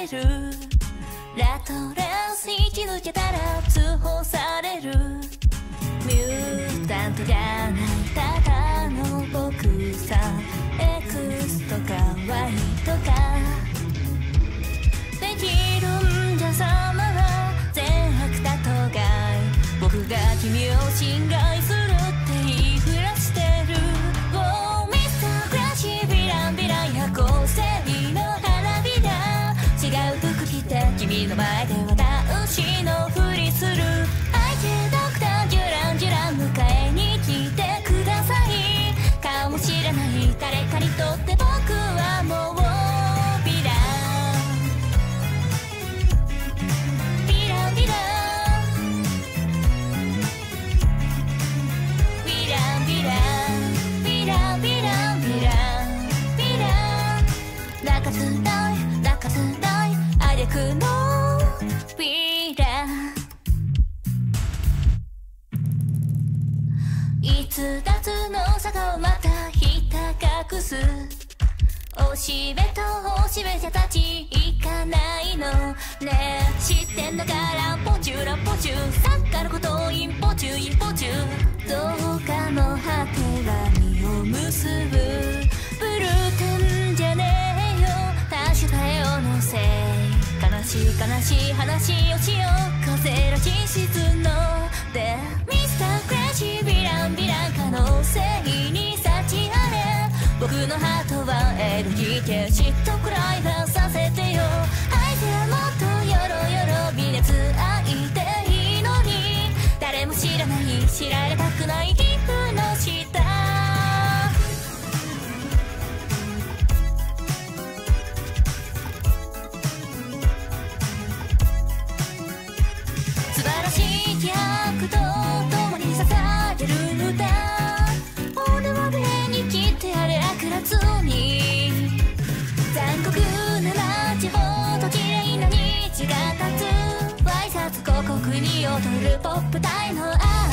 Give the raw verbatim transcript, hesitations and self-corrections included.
れる。ラトレンス引き抜けたら通報される。ミュータントじゃないただの僕さ。 X とか Y とかできるんじゃ様は善悪だとがい。僕が君を侵害するって言いふらしてる。 Oh ミスタークラッシーヴィランヴィラン夜行性の花火だ。違う服着て君の前で私のふりする。相手ドクタージュランジュラン迎えに来てください。顔も知らない誰かにとって僕はもうヴィランヴィランヴィランヴィランヴィランヴィランヴィランヴィランヴィラン泣かずない泣かずないあげくのヴィラン。逸脱の坂をまたひた隠す。おしべとおしべ者たち行かないのねえ知ってんのか。乱歩中乱歩中作家のことをインポ中インポ中。どうかの果ては実を結ぶ。ブルーテンじゃねえよ確か絵を乗せ。悲しい悲しい話をしよう風の実質ので。ミスタークレイジーヴィランヴィラン可能性に幸あれ。僕のハートはエルギー系嫉妬くらいはさせてよ。相手はもっとよろよろ微熱愛っていいのに。誰も知らない知られたくない皮膚の下。素晴らしい気迫と共に捧げる歌。俺は上に来てあれ悪辣に。残酷な街ほど綺麗な虹が立つ。挨拶広告に踊るポップ隊の愛。